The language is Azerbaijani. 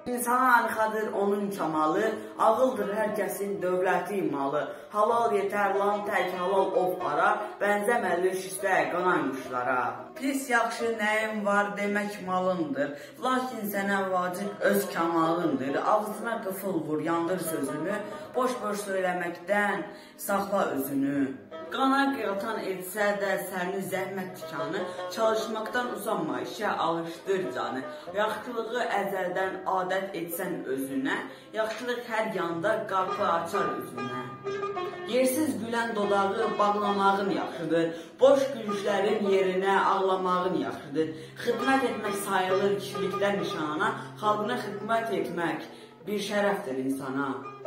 İnsana arxadır onun kamalı, ağıldır hər kəsin dövləti malı. Halal yetər lan tək halal ov ara, bənzəməli şistə qanaymışlara. Pis yaxşı nəyim var demək malındır, lakin sənə vacib öz kamalındır. Ağzına qıfıl vur, yandır sözünü, boş-boş söyləməkdən saxla özünü. Qana qıyatan etsə də səni zəhmət tikanı, çalışmaqdan uzanma, işə alışdır canı. Yaxşılığı əzəldən adət etsən özünə, yaxşılıq hər yanda qapı açar üzünə. Yersiz gülən dodağı bağlamağın yaxşıdır, boş gülüşlərin yerinə ağlamağın yaxşıdır. Xidmət etmək sayılır kişilikdən nişana, xalqına xidmət etmək bir şərəfdir insana.